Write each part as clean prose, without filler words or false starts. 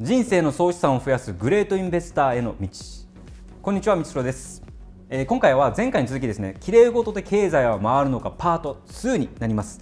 人生の総資産を増やすグレートインベスターへの道。こんにちは、みちろです。今回は前回に続きですね、きれいごとで経済は回るのかパート2になります。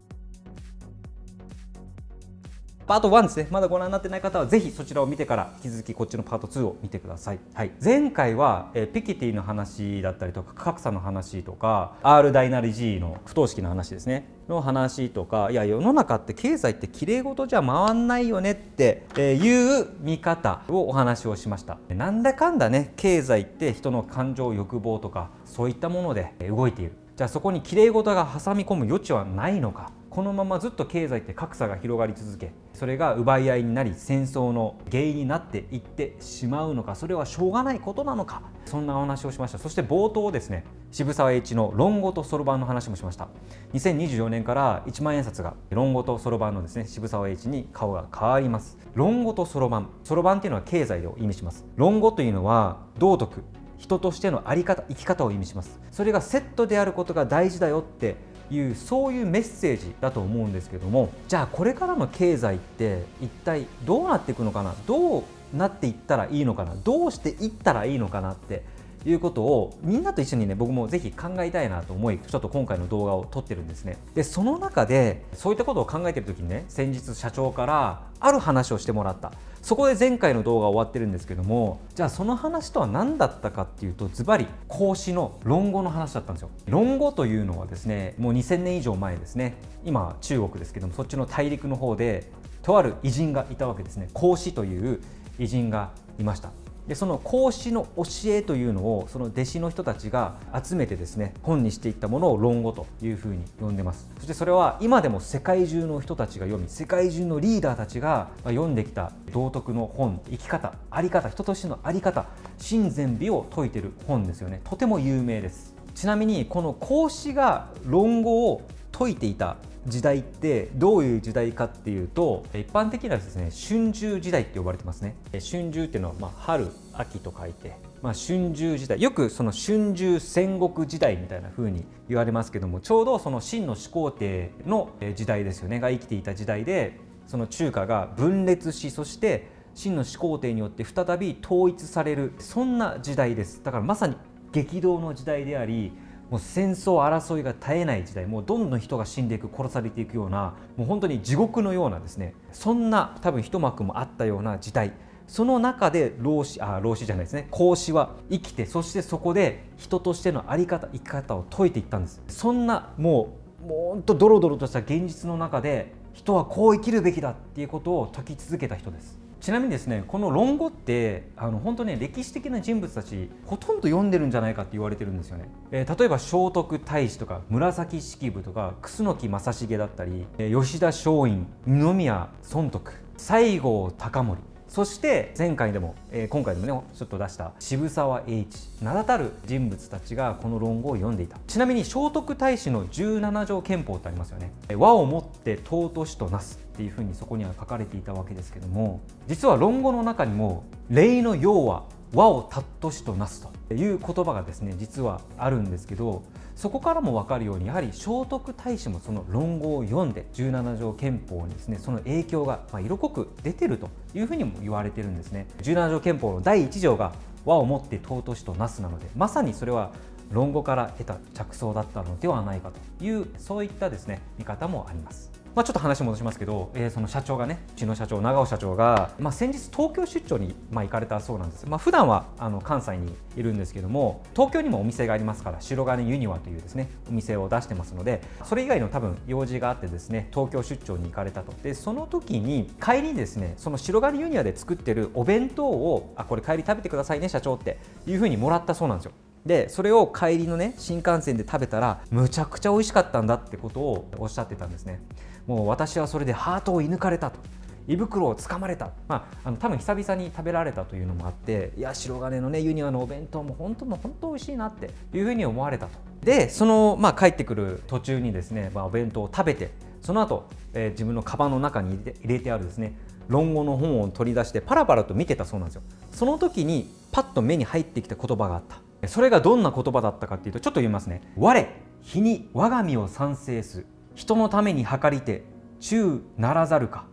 パート1ですね。まだご覧になってない方はぜひそちらを見てから引き続きこっちのパート2を見てください。はい、前回はピケティの話だったりとか格差の話とか R 大なり G の不等式の話ですねの話とか、いや世の中って経済ってきれいごとじゃ回んないよねっていう見方をお話をしました。なんだかんだね、経済って人の感情欲望とかそういったもので動いている。じゃあそこにきれいごとが挟み込む余地はないのか。このままずっと経済って格差が広がり続け、それが奪い合いになり戦争の原因になっていってしまうのか、それはしょうがないことなのか、そんなお話をしました。そして冒頭ですね、渋沢栄一の論語とそろばんの話もしました。2024年から1万円札が論語とそろばんのですね、渋沢栄一に顔が変わります。論語とそろばん、そろばんっていうのは経済を意味します。論語というのは道徳、人としての在り方、生き方を意味します。それがセットであることが大事だよってそういうメッセージだと思うんですけども、じゃあこれからの経済って一体どうなっていくのかな、どうなっていったらいいのかな、どうしていったらいいのかなっていうことをみんなと一緒にね、僕もぜひ考えたいなと思い、ちょっと今回の動画を撮ってるんですね。でその中でそういったことを考えてる時にね、先日社長からある話をしてもらった。そこで前回の動画終わってるんですけども、じゃあその話とは何だったかっていうと、ズバリ孔子の論語の話だったんですよ。論語というのはですね、もう2000年以上前ですね、今中国ですけども、そっちの大陸の方でとある偉人がいたわけですね。孔子という偉人がいました。でその孔子の教えというのをその弟子の人たちが集めてですね、本にしていったものを論語というふうに呼んでます。そしてそれは今でも世界中の人たちが読み、世界中のリーダーたちが読んできた道徳の本、生き方、あり方、人としてのあり方、真善美を説いている本ですよね。とても有名です。ちなみにこの孔子が論語を説いていた時代ってどういう時代かっていうと、一般的にはですね、春秋時代って呼ばれてますね。春秋っていうのは春秋と書いて、春秋時代、よくその春秋戦国時代みたいな風に言われますけども、ちょうどその秦の始皇帝の時代ですよね、が生きていた時代で、その中華が分裂し、そして秦の始皇帝によって再び統一される、そんな時代です。だからまさに激動の時代であり、もう戦争争いが絶えない時代、もうどんどん人が死んでいく、殺されていくような、もう本当に地獄のようなですね、そんな多分一幕もあったような時代。その中で孔子じゃないですね、孔子は生きて、そしてそこで人としての在り方、生き方を説いていったんです。そんなもう本当ドロドロとした現実の中で、人はこう生きるべきだっていうことを説き続けた人です。ちなみにですね、この論語って本当に歴史的な人物たちほとんど読んでるんじゃないかって言われてるんですよね。例えば聖徳太子とか紫式部とか楠木正成だったり、吉田松陰、二宮尊徳、西郷隆盛、そして前回でも、今回でもねちょっと出した渋沢栄一、名だたる人物たちがこの論語を読んでいた。ちなみに聖徳太子の17条憲法ってありますよね。和をもって尊しとなすっていうふうにそこには書かれていたわけですけども、実は論語の中にも礼の要は和を尊しとなすという言葉がですね、実はあるんですけど、そこからも分かるように、やはり聖徳太子もその論語を読んで17条憲法にですね、その影響が色濃く出てるというふうにも言われてるんですね。17条憲法の第1条が和をもって尊しとなすなので、まさにそれは論語から得た着想だったのではないかという、そういったですね見方もあります。ちょっと話戻しますけど、その社長がね、うちの社長、長尾社長が、先日東京出張に行かれたそうなんです。普段は関西にいるんですけども、東京にもお店がありますから、白金ユニワというですねお店を出してますので、それ以外の多分用事があってですね、東京出張に行かれたと。でその時に帰りにですね、その白金ユニワで作ってるお弁当を、これ帰り食べてくださいね社長っていうふうにもらったそうなんですよ。でそれを帰りのね新幹線で食べたら、むちゃくちゃ美味しかったんだってことをおっしゃってたんですね。もう私はそれでハートを射抜かれたと、胃袋をつかまれた、多分久々に食べられたというのもあって、いや白金のねユニワのお弁当も本当美味しいなっていうふうに思われたと。でその、帰ってくる途中にですね、お弁当を食べて、その後、自分のカバンの中に入れてあるですね論語の本を取り出してパラパラと見てたそうなんですよ。その時にパッと目に入ってきた言葉があった。それがどんな言葉だったかっていうと、ちょっと言いますね。我日に我が身を賛成す、人のために計りて忠ならざるか。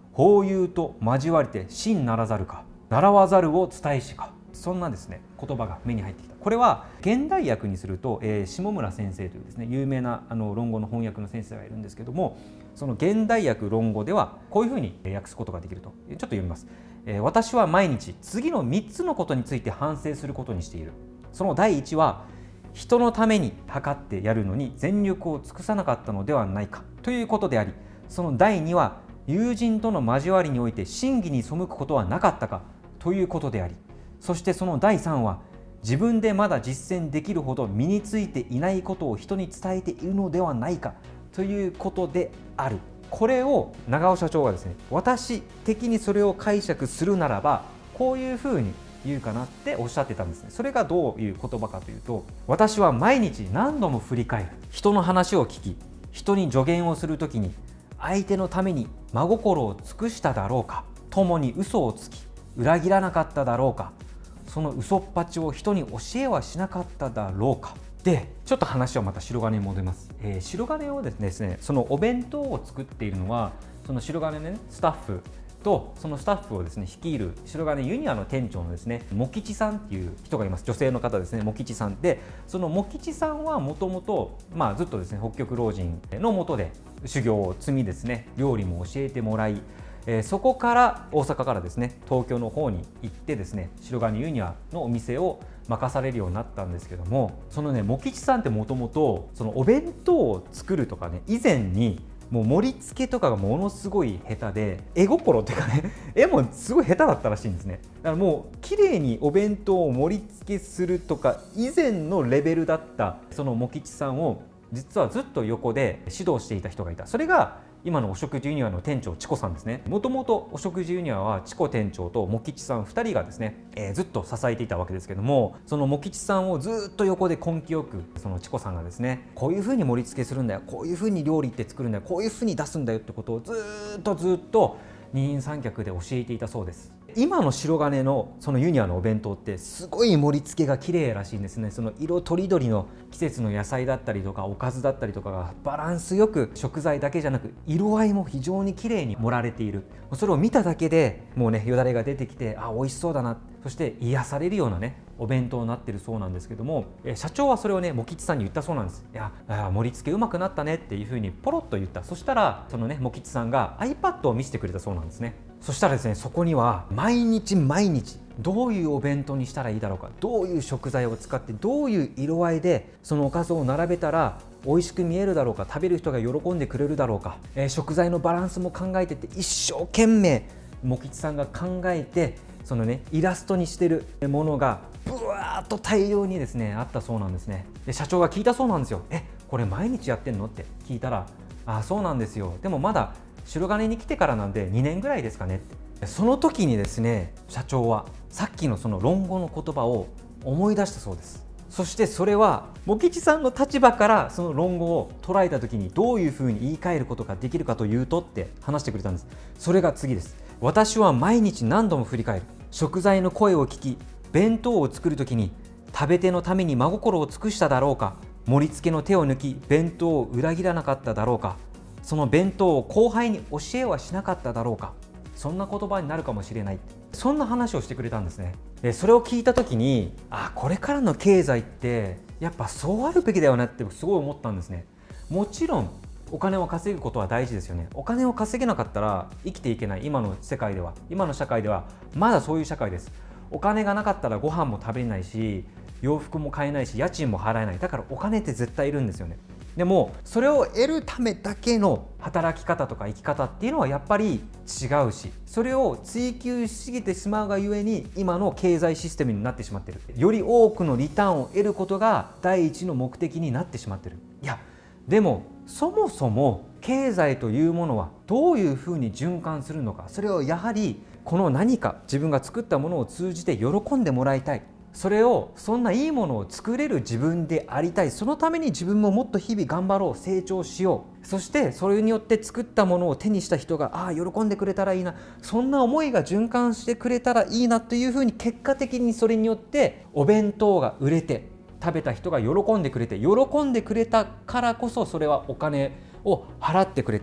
法友と交わりて真ならざるか、習わざるを伝えしか。そんなですね言葉が目に入ってきた。これは現代訳にすると、下村先生というですね有名な論語の翻訳の先生がいるんですけども、その現代訳論語ではこういうふうに訳すことができると。ちょっと読みます。私は毎日次の3つのことについて反省することにしている。その第1は、人のために計ってやるのに全力を尽くさなかったのではないかということであり、その第2は、友人との交わりにおいて真偽に背くことはなかったかということであり、そしてその第3は、自分でまだ実践できるほど身についていないことを人に伝えているのではないかということである。これを長尾社長がですね、私的にそれを解釈するならばこういうふうに言うかなっておっしゃってたんですね。それがどういう言葉かというと、私は毎日何度も振り返る。人の話を聞き、人に助言をするときに、相手のために真心を尽くしただろうか、共に嘘をつき裏切らなかっただろうか、その嘘っぱちを人に教えはしなかっただろうか。でちょっと話はまた白金に戻ります。白金をですね、そのお弁当を作っているのは、その白金の、ね、スタッフと、そのスタッフをですね率いる白金ユニアの店長のですね茂吉さんっていう人がいます。女性の方ですね、茂吉さんで、その茂吉さんはもともとずっとですね北極老人の下で修行を積みですね、料理も教えてもらい、そこから大阪からですね東京の方に行ってですね、白金ユニアのお店を任されるようになったんですけども、そのね茂吉さんってもともとそのお弁当を作るとかね以前にもう盛り付けとかがものすごい下手で、絵心っていうかね絵もすごい下手だったらしいんですね。だからもう綺麗にお弁当を盛り付けするとか以前のレベルだったその茂吉さんを実はずっと横で指導していた人がいた。それが今のお食事ユニアの店長チコさんですね。もともとお食事ユニアはチコ店長と茂吉さん2人がですね、ずっと支えていたわけですけども、その茂吉さんをずっと横で根気よくそのチコさんがですね、こういうふうに盛り付けするんだよ、こういうふうに料理って作るんだよ、こういうふうに出すんだよってことをずっと二人三脚で教えていたそうです。今の白金のそのユニアのお弁当ってすごい盛り付けが綺麗らしいんですね。その色とりどりの季節の野菜だったりとかおかずだったりとかがバランスよく、食材だけじゃなく色合いも非常に綺麗に盛られている。それを見ただけでもうねよだれが出てきて、あ、美味しそうだな、そして癒されるようなねお弁当になってるそうなんですけども、社長はそれをね茂吉さんに言ったそうなんです。いや、盛り付けうまくなったねっていうふうにポロッと言った。そしたらそのね茂吉さんが iPad を見せてくれたそうなんですね。そしたらですね、そこには毎日どういうお弁当にしたらいいだろうか、どういう食材を使ってどういう色合いでそのおかずを並べたら美味しく見えるだろうか、食べる人が喜んでくれるだろうか、食材のバランスも考えてて一生懸命茂吉さんが考えて、そのねイラストにしてるものがブワーッと大量にですねあったそうなんですね。で社長が聞いたそうなんですよ。これ毎日やってんのって聞いたら、あ、そうなんですよ、でもまだ白金に来てからなんで2年ぐらいですかねって。その時にですね社長はさっきのその論語の言葉を思い出したそうです。そしてそれは茂吉さんの立場からその論語を捉えた時にどういうふうに言い換えることができるかというとって話してくれたんです。それが次です。私は毎日何度も振り返る。食材の声を聞き、弁当を作る時に食べ手のために真心を尽くしただろうか、盛り付けの手を抜き弁当を裏切らなかっただろうか、その弁当を後輩に教えはしなかっただろうか、そんな言葉になるかもしれない、そんな話をしてくれたんですね。でそれを聞いた時に、これからの経済ってやっぱそうあるべきだよなってすごい思ったんですね。もちろんお金を稼ぐことは大事ですよね。お金を稼げなかったら生きていけない。今の世界では、今の社会ではまだそういう社会です。お金がなかったらご飯も食べれないし、洋服も買えないし、家賃も払えない。だからお金って絶対いるんですよね。でもそれを得るためだけの働き方とか生き方っていうのはやっぱり違うし、それを追求しすぎてしまうがゆえに今の経済システムになってしまっている。より多くのリターンを得ることが第一の目的になってしまっている。いやでもそもそも経済というものはどういうふうに循環するのか、それをやはりこの何か自分が作ったものを通じて喜んでもらいたい、それをそんないいものを作れる自分でありたい、そのために自分ももっと日々頑張ろう、成長しよう、そしてそれによって作ったものを手にした人が喜んでくれたらいいな、そんな思いが循環してくれたらいいなというふうに、結果的にそれによってお弁当が売れて食べた人が喜んでくれて、喜んでくれたからこそそれはお金を払ってくれて、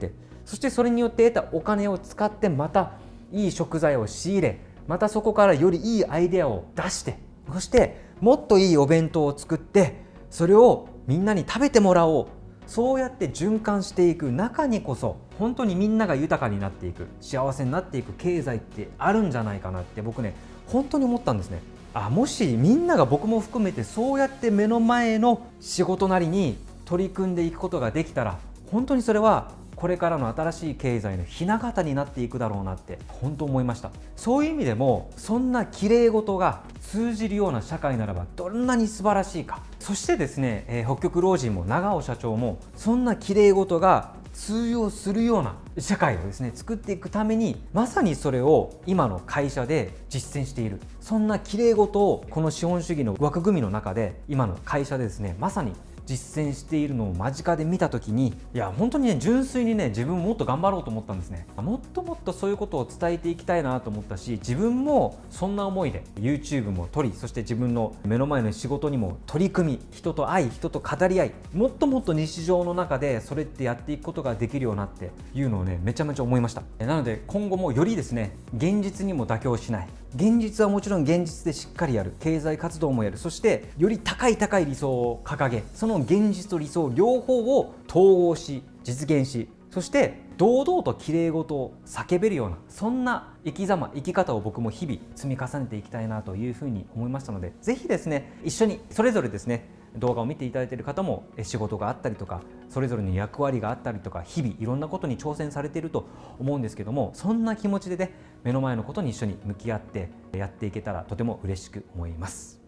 そしてそれによって得たお金を使ってまたいい食材を仕入れ、またそこからよりいいアイデアを出して、そしてもっといいお弁当を作ってそれをみんなに食べてもらおう、そうやって循環していく中にこそ本当にみんなが豊かになっていく、幸せになっていく経済ってあるんじゃないかなって僕ね本当に思ったんですね。もしみんなが僕も含めてそうやって目の前の仕事なりに取り組んでいくことができたら、本当にそれはこれからの新しい経済のひな形になっていくだろうなって本当思いました。そういう意味でもそんな綺麗事が通じるような社会ならばどんなに素晴らしいか。そしてですね、北極老人も長尾社長もそんな綺麗事が通用するような社会をですね作っていくために、まさにそれを今の会社で実践している、そんな綺麗事をこの資本主義の枠組みの中で今の会社でですねまさに実践しているのを間近で見た時に、いや本当にね純粋にね自分もっと頑張ろうと思ったんですね。もっともっとそういうことを伝えていきたいなと思ったし、自分もそんな思いで YouTube も撮り、そして自分の目の前の仕事にも取り組み、人と会い、人と語り合い、もっともっと日常の中でそれってやっていくことができるようになっていうのをねめちゃめちゃ思いました。なので今後もよりですね現実にも妥協しない、現実はもちろん現実でしっかりやる、経済活動もやる、そしてより高い理想を掲げ、その現実と理想両方を統合し実現し、そして堂々と綺麗事を叫べるような、そんな生き方を僕も日々積み重ねていきたいなというふうに思いましたので、ぜひですね一緒にそれぞれですね動画を見ていただいている方も仕事があったりとか、それぞれの役割があったりとか、日々いろんなことに挑戦されていると思うんですけども、そんな気持ちでね目の前のことに一緒に向き合ってやっていけたらとても嬉しく思います。